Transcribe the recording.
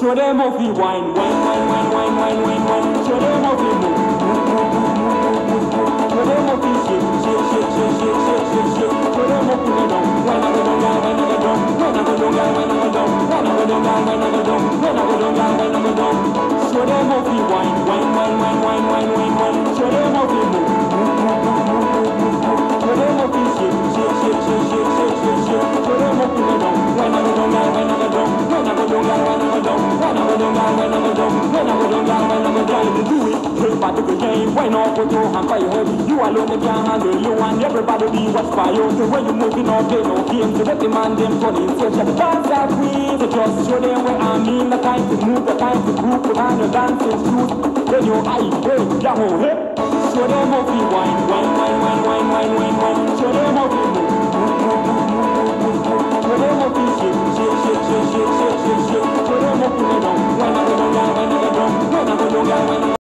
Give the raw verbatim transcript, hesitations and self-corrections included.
Show them how we wine, wine, wine, wine, wine, wine, wine, wine. Show them how we move, move, move, move, move, move, move. Show them how we shake, shake, shake, shake, shake, shake, shake, shake. Show them how we go down, when I go down, when I go down, when I go down, when I go down, when I go down, when I go down, when I go down, when I go down. Show them how we wine, wine, wine, wine, wine, wine, wine, wine. Show them how we move, move, move, move, move, move, move, move. Show them how we shake, shake, shake, shake, shake, shake, shake, shake. Show them how we go down, when I go down, when I go down, when I go down, when I go down, when I go down, when I go down, when I go down, when I go down. You do it, everybody go game. Why not put your hand by your head? You alone they can't handle you, and everybody be watched by you. So when you moving on, play no games. So let the man them funny. So just dance that queen. So just show them where I mean. The time to move, the time to group, put on your dancing shoes. Then your eye, hey, yeah, oh, hey. Show them how we wine, wine, wine, wine, wine, wine, wine, wine. Show them how we move, move, move, move, move, move, move. Show them how we shake, shake, shake, shake, shake, shake, shake, shake. Show them how we go down, when I go down, when I go down, when I go down, when I go down.